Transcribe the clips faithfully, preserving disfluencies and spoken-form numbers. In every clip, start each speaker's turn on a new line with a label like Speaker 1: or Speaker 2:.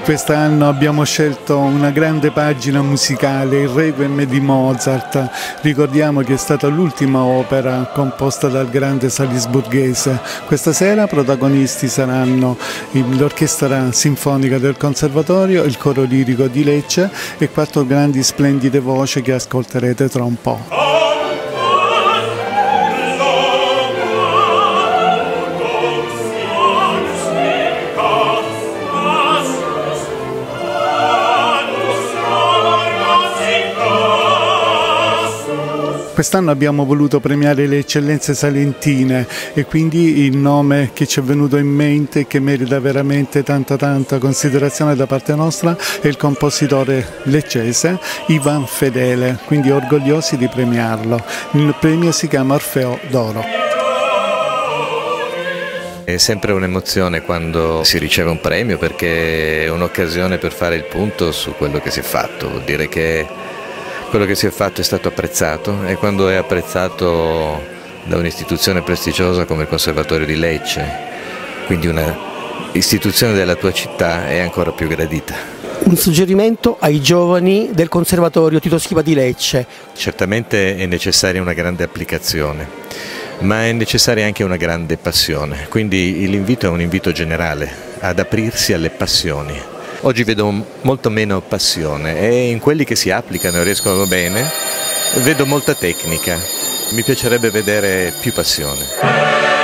Speaker 1: Quest'anno abbiamo scelto una grande pagina musicale, il Requiem di Mozart. Ricordiamo che è stata l'ultima opera composta dal grande salisburghese. Questa sera protagonisti saranno l'Orchestra Sinfonica del Conservatorio, il Coro Lirico di Lecce e quattro grandi splendide voci che ascolterete tra un po'. Quest'anno abbiamo voluto premiare le eccellenze salentine e quindi il nome che ci è venuto in mente e che merita veramente tanta tanta considerazione da parte nostra è il compositore leccese Ivan Fedele, quindi orgogliosi di premiarlo. Il premio si chiama Orfeo d'Oro.
Speaker 2: È sempre un'emozione quando si riceve un premio perché è un'occasione per fare il punto su quello che si è fatto, vuol dire che quello che si è fatto è stato apprezzato e quando è apprezzato da un'istituzione prestigiosa come il Conservatorio di Lecce, quindi una istituzione della tua città, è ancora più gradita.
Speaker 3: Un suggerimento ai giovani del Conservatorio Tito Schipa di Lecce.
Speaker 2: Certamente è necessaria una grande applicazione, ma è necessaria anche una grande passione, quindi l'invito è un invito generale ad aprirsi alle passioni. Oggi vedo molto meno passione e in quelli che si applicano e riescono bene vedo molta tecnica. Mi piacerebbe vedere più passione.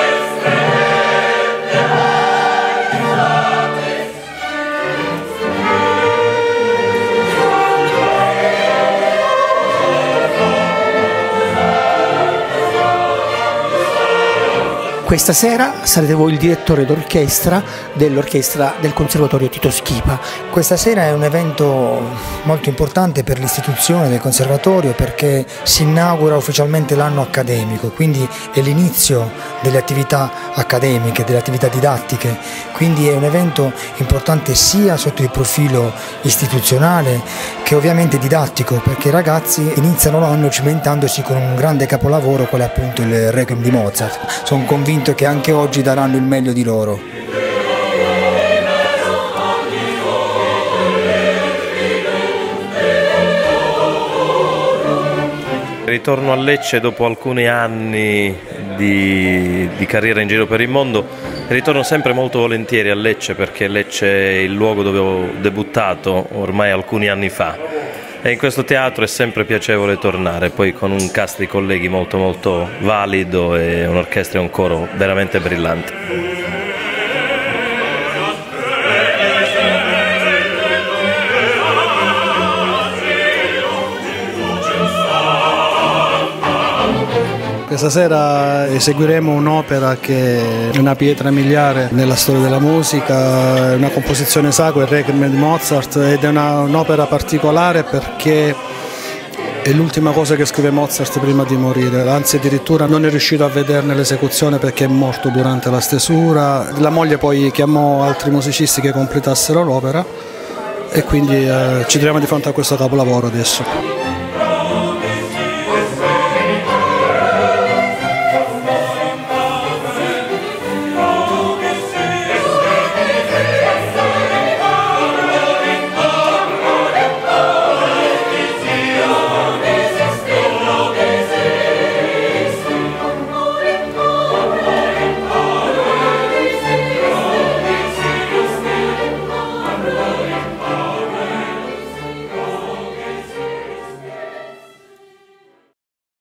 Speaker 3: Questa sera sarete voi il direttore d'orchestra dell'orchestra del Conservatorio Tito Schipa.
Speaker 4: Questa sera è un evento molto importante per l'istituzione del Conservatorio perché si inaugura ufficialmente l'anno accademico, quindi è l'inizio delle attività accademiche, delle attività didattiche, quindi è un evento importante sia sotto il profilo istituzionale che ovviamente didattico, perché i ragazzi iniziano l'anno cimentandosi con un grande capolavoro quale è appunto il Requiem di Mozart. Sono convinto che anche oggi daranno il meglio di loro.
Speaker 5: Ritorno a Lecce dopo alcuni anni di, di carriera in giro per il mondo, ritorno sempre molto volentieri a Lecce perché Lecce è il luogo dove ho debuttato ormai alcuni anni fa. E in questo teatro è sempre piacevole tornare, poi con un cast di colleghi molto molto valido e un'orchestra e un coro veramente brillanti.
Speaker 6: Questa sera eseguiremo un'opera che è una pietra miliare nella storia della musica, è una composizione sacra, il Requiem di Mozart, ed è un'opera particolare perché è l'ultima cosa che scrive Mozart prima di morire, anzi addirittura non è riuscito a vederne l'esecuzione perché è morto durante la stesura. La moglie poi chiamò altri musicisti che completassero l'opera e quindi eh, ci troviamo di fronte a questo capolavoro adesso.